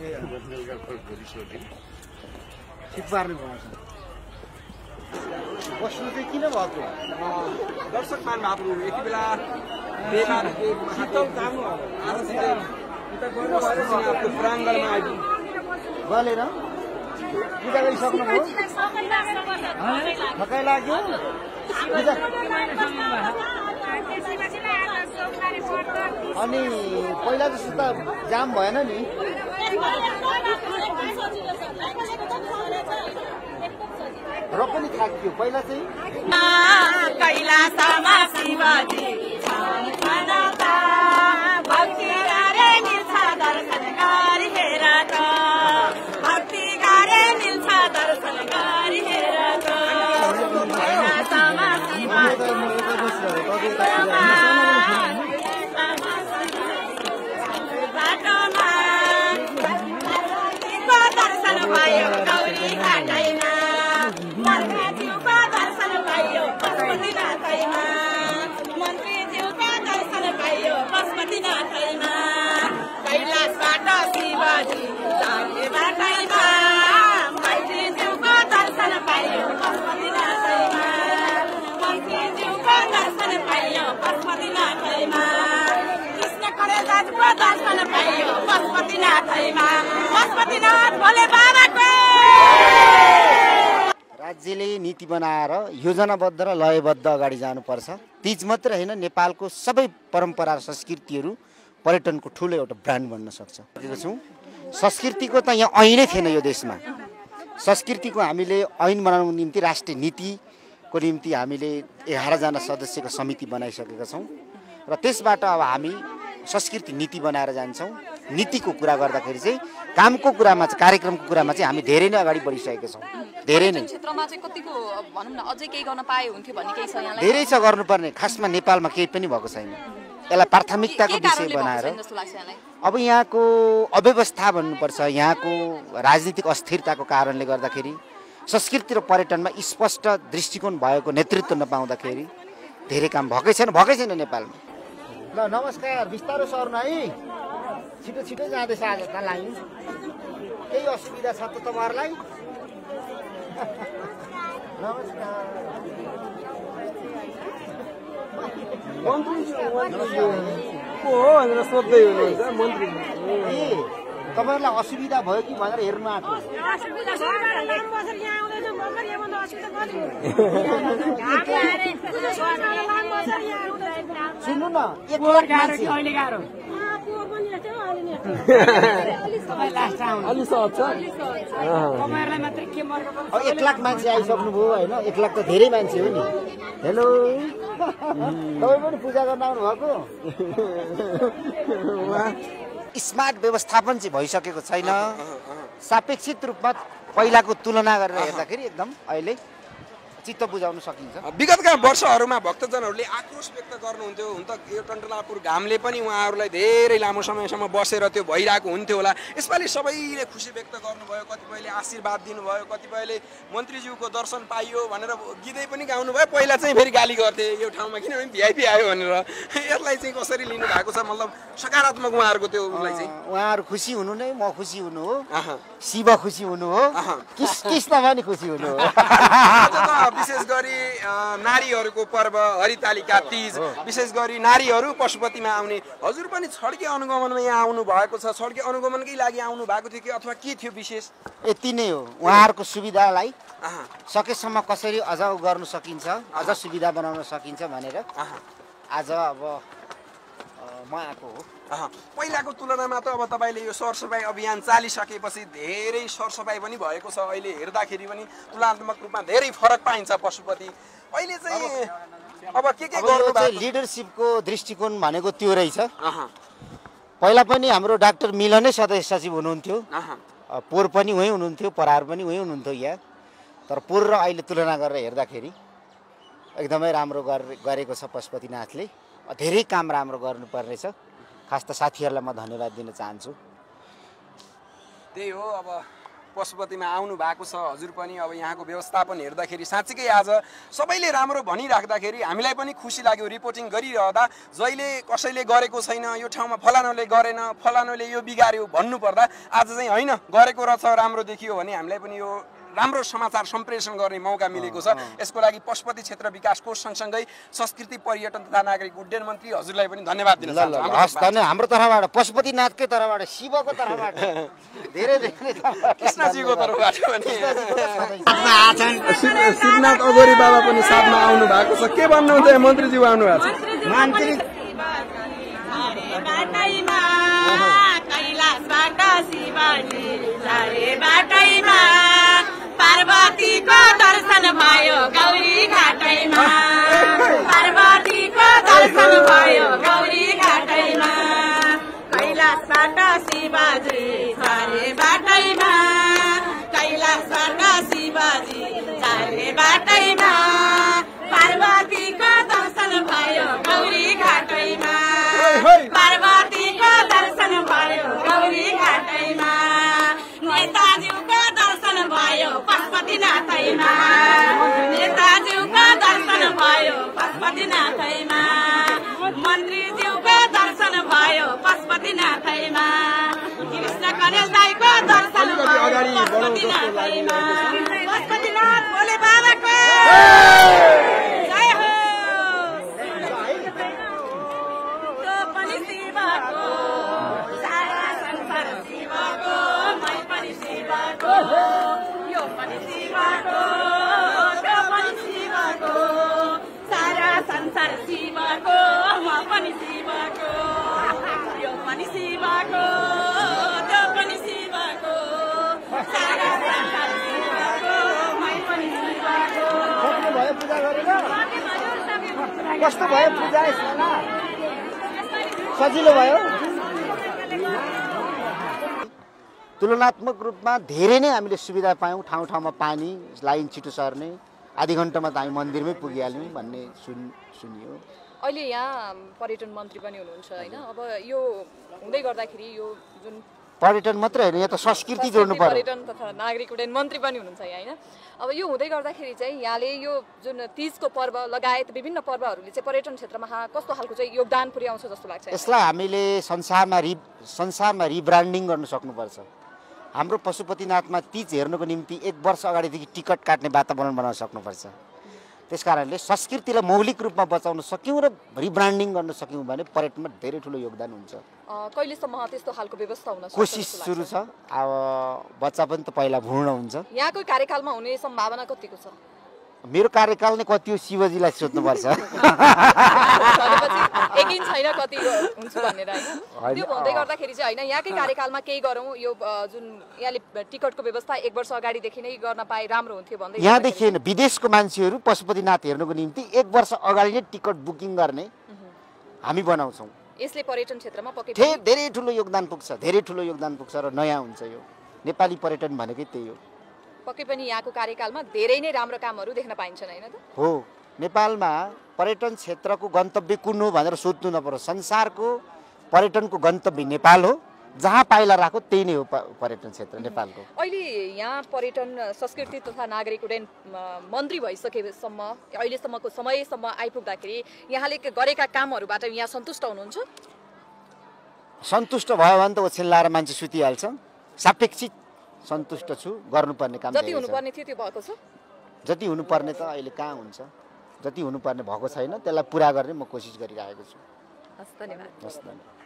ठिक पार्नु भएको छ बस्नु चाहिँ किन भएको दर्शक महानुभावहरू यति बेला शीतल काम प्राङ्गणमा आइपुग्नु गलेर पूजा गरिसक्नुभयो थकाइ लाग्यो अनि पहिला जस्तो त जाम भएन नि र पनि थाकियो पहिला चाहिँ कैलाशमा शिवजी भक्ति गरे मिल्छ दर्शन गरी हेर त भक्ति गरे मिल्छ दर्शन गरी हेर त कैलाशमा शिवजी बाटोमा दर्शन भयो गौरी घाटैमा मन्त्रीज्यूको दर्शन पाइयो पशुपतिनाथैमा मन्त्रीज्यूको दर्शन पाइयो पशुपतिनाथैमा कैलाशबाट शिवजी लागे बाटैमा मन्त्रीज्यूको दर्शन पाइयो पशुपतिनाथैमा मन्त्रीज्यूको दर्शन पाइयो पशुपतिनाथैमा कृष्ण करेलाजको दर्शन पाइयो पशुपतिनाथैमा पशुपतिनाथ भोले बाबाको राज्यले नीति बनाएर योजनाबद्ध र लयबद्ध अगाडि जानुपर्छ तीज मात्र हैन नेपालको सबै परम्परा र संस्कृतिहरू पर्यटनको ठूलो एउटा ब्रान्ड बन्न सक्छ छौं संस्कृतिको त यहाँ ऐनै थिएन यो देशमा संस्कृतिको हामीले ऐन बनाउनको निम्ति राष्ट्रिय नीतिको निम्ति हामीले 11 जना सदस्यको समिति बनाइसकेका छौं र त्यसबाट अब हामी संस्कृति नीति बनाएर जान्छौं नीतिको कुरा गर्दाखेरि चाहिँ कामको कुरामा चाहिँ कार्यक्रमको कुरामा चाहिँ हामी धेरै नै अगाडि बढिसकेका छौं धेरै नै क्षेत्रमा चाहिँ कतिको भनौं न अझै केही गर्न पाए हुन्थ्यो भन्ने केही छ यहाँलाई धेरै छ गर्नुपर्ने खासमा नेपालमा केही पनि भएको छैन यसलाई प्राथमिकताको विषय बनाएर अब यहाँको अव्यवस्था भन्नुपर्छ यहाँको राजनीतिक अस्थिरताको कारणले गर्दाखेरि संस्कृति र पर्यटनमा स्पष्ट दृष्टिकोण भएको नेतृत्व नपाउँदाखेरि धेरै काम भएकै छैन नेपालमा ल नमस्कार बिस्तारो सर्नु है छिटो छिटो जाँदैछ आज त लागि केही असुविधा छ त तपाईहरुलाई नमस्कार को हो भनेर सोध्दै हुनुहुन्छ मन्त्री तपाईहरुलाई असुविधा भयो कि भनेर हेर्नु आएको सुन्नु न एक लाख मान्छे अलि सहज छ 1 लाख मान्छे आइसक्नु भयो हैन 1 लाख त धेरै मान्छे हो नि हेलो तपाई पनि पूजा गर्न आउनु भएको स्मार्ट व्यवस्थापन चाहिँ भइसकेको छैन सापेक्षित रूपमा पहिलाको तुलना गरेर हेर्दाखेरि एकदम अहिले चित्त बुझाउन सकिन्छ विगतका वर्षहरूमा भक्तजनहरूले आक्रोश व्यक्त गर्नुहुन्थ्यो हुन त यो टन्टलापुर घामले पनि उहाँहरूलाई धेरै लामो समयसम्म बसेर त्यो भइरहेको हुन्थ्यो होला यसपालि सबैले खुसी व्यक्त गर्नुभयो कतिपयले आशीर्वाद दिनुभयो कतिपयले मन्त्रीज्यूको दर्शन पाइयो भनेर गीतै पनि गाउनु भयो पहिला चाहिँ फेरि गाली गर्थे यो ठाउँमा किनभने भिआइपी आयो भनेर यसलाई चाहिँ कसरी लिनु भएको छ मतलब सकारात्मक उहाँहरूको त्यो उसलाई चाहिँ उहाँहरू खुसी हुनु नै म खुसी हुनु हो शिव खुसी हुनु हो कृष्ण पनि खुसी हुनु हो विशेष गरी नारीहरूको पर्व हरितालिका तीज विशेष गरी नारीहरू पशुपतिमा आउने हजुर पनि छड्के अनुगमनमा यहाँ आउनु भएको छ छड्के अनुगमनकै लागि आउनु भएको थियो कि अथवा के थियो विशेष यति नै हो उहाँहरूको सुविधालाई सकेसम्म कसरी अझ गर्न सकिन्छ अझ सुविधा बनाउन सकिन्छ भनेर आज अब म आएको हो पहिलाको तुलनामा त अब तपाईले यो सरसफाई अभियान चालिसकेपछि धेरै सरसफाई पनि भएको छ अहिले हेर्दाखेरि पनि तुलनात्मक रूपमा धेरै फरक पाइन्छ पशुपति अहिले चाहिँ अब के गर्नु भएको लिडरशिपको दृष्टिकोण भनेको त्यो रहेछ पहिला पनि हाम्रो डाक्टर मिलनै सदस्य सचिव हुनुहुन्थ्यो पोर पनि उही हुनुहुन्थ्यो परार पनि उही हुनुहुन्थ्यो यहाँ तर पोर र अहिले तुलना गरेर हेर्दाखेरि एकदमै राम्रो गरेको छ पशुपतिनाथले धेरै काम राम्रो गर्नुपर्ने छ खास त साथीहरुलाई म धन्यवाद दिन चाहन्छु त्यही हो अब पशुपतिमा आउनु भएको छ हजुर पनि। अब यहाँको व्यवस्थापन हेर्दाखेरि साँच्चीकै आज सबैले राम्रो भनिराख्दाखेरि हामीलाई पनि खुसी लाग्यो। रिपोर्टिङ गरिरहँदा जहिले कसैले गरेको छैन, यो ठाउँमा फलानुले गरेन, फलानुले यो बिगार्यो भन्नुपर्दा आज चाहिँ होइन गरेको रहेछ, राम्रो देखियो भने हामीलाई पनि यो राम्रो समाचार सम्प्रेषण गर्ने मौका मिलेको छ। यसको लागि पशुपति क्षेत्र विकास कोष सँगसँगै संस्कृति पर्यटन तथा नागरिक उड्डयन मन्त्री हजुरलाई पनि धन्यवाद दिन चाहन्छु। हाम्रो तर्फबाट पशुपतिनाथकै तर्फबाट शिवको तर्फबाट धेरै धेरै कृष्णजीको तर्फबाट पनि शिवनाथ अगोरी बाबा पनि साथमा आउनु भएको छ। के भन्नुहुन्छ मन्त्रीज्यू आउनु भएको छ? मन्त्री पार्वतीको दर्शन भयो गौरी घाटैमा, पार्वतीको दर्शन भयो गौरी घाटैमा, कैलाशबाट शिवजी झरे बाटैमा, कैलाशबाट शिवजी झरे बाटैमा, पार्वतीको दर्शन भयो गौरी घाटैमा, पार्वतीको दर्शन भयो गौरी घाटैमा, नेताज्यूको दर्शन भयो पशुपतिनाथैमा, नेताज्यूको दर्शन भयो पशुपतिनाथैमा, मन्त्रीज्यूको दर्शन भयो पशुपतिनाथैमा, कृष्ण कनेल दाइको दर्शन भयो पशुपतिनाथैमा। पशुपतिनाथ भोले बाबाको जय हो। त्यो पनि शिवको, सारा संसार शिवको, मै पनि शिवको, यो पनि शिवको, त्यो पनि शिवको, सारा संसार शिवको, म पनि शिवको, यो पनि शिवको, त्यो पनि शिवको, सारा संसार शिवको, मै पनि शिवको। भयो पूजा गरेर कस्तो भयो पूजा? सजिलो भयो। तुलनात्मक रूपमा धेरै नै हामीले सुविधा पायौँ। ठाउँ ठाउँमा पानी, लाइन छिटो सर्ने, आधी घन्टामा त हामी मन्दिरमै पुगिहाल्यौँ भन्ने सुनियो। अहिले यहाँ पर्यटन मन्त्री पनि हुनुहुन्छ होइन? अब यो हुँदै गर्दाखेरि यो जुन पर्यटन मात्रै होइन, यहाँ त संस्कृति जोड्नु पर्यो। पर्यटन तथा नागरिक उड्डयन मन्त्री पनि हुनुहुन्छ यहाँ होइन? अब यो हुँदै गर्दाखेरि चाहिँ यहाँले यो जुन तीजको पर्व लगायत विभिन्न पर्वहरूले चाहिँ पर्यटन क्षेत्रमा कस्तो खालको चाहिँ योगदान पुर्याउँछ जस्तो लाग्छ? यसलाई हामीले संसारमा रिब्रान्डिङ गर्न सक्नुपर्छ। हाम्रो पशुपतिनाथमा तीज हेर्नुको निम्ति 1 वर्ष अगाडिदेखि टिकट काट्ने वातावरण बनाउन सक्नुपर्छ। त्यस कारणले संस्कृतिलाई मौलिक रूपमा बचाउन सक्यौँ र रिब्रान्डिङ गर्न सक्यौँ भने पर्यटनमा धेरै ठुलो योगदान हुन्छ। कहिलेसम्म त्यस्तो खालको व्यवस्था हुन सक्छ? कोसिस सुरु छ। अब बच्चा पनि त पहिला भ्रूण हुन्छ। यहाँको कार्यकालमा हुने सम्भावना कतिको छ? मेरो कार्यकाल नै कति हो शिवजीलाई सोध्नुपर्छ। यकिन छैन कति हुन्छ भनेर होइन? त्यो भन्दै गर्दाखेरि चाहिँ होइन यहाँकै कार्यकालमा केही गरौँ, यो जुन यहाँले टिकटको व्यवस्था 1 वर्ष अगाडिदेखि नै गर्न पाए राम्रो हुन्थ्यो भन्दै यहाँदेखि होइन, विदेशको मान्छेहरू पशुपतिनाथ हेर्नुको निम्ति 1 वर्ष अगाडि नै टिकट बुकिङ गर्ने हामी बनाउँछौँ। यसले पर्यटन क्षेत्रमा पक्कै धेरै ठुलो योगदान पुग्छ, धेरै ठुलो योगदान पुग्छ र नयाँ हुन्छ। यो नेपाली पर्यटन भनेकै त्यही हो। पक्कै पनि यहाँको कार्यकालमा धेरै नै राम्रो कामहरू देख्न पाइन्छन् होइन त? हो, नेपालमा पर्यटन क्षेत्रको गन्तव्य कुन हो भनेर सोध्नु नपर्छ। संसारको पर्यटनको गन्तव्य नेपाल हो। जहाँ पाइला राखो त्यही नै हो पर्यटन क्षेत्र नेपालको। अहिले यहाँ पर्यटन संस्कृति तथा नागरिक उड्डयन मन्त्री भइसकेसम्म अहिलेसम्मको समयसम्म आइपुग्दाखेरि यहाँले गरेका कामहरूबाट यहाँ सन्तुष्ट हुनुहुन्छ? सन्तुष्ट भयो भने त ओछ्यान मान्छे सुतिहाल्छ। सापेक्षित सन्तुष्ट छु। गर्नुपर्ने काम जति हुनुपर्ने थियो त्यो भएको छ? जति हुनुपर्ने त अहिले कहाँ हुन्छ, जति हुनुपर्ने भएको छैन। त्यसलाई पुरा गर्ने म कोसिस गरिरहेको छु। हस्, धन्यवाद। हस्, धन्यवाद।